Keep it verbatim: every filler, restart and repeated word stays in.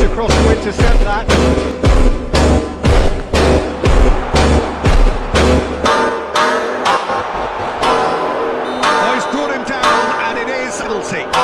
across to intercept that. Oh, he's brought him down, and it is penalty.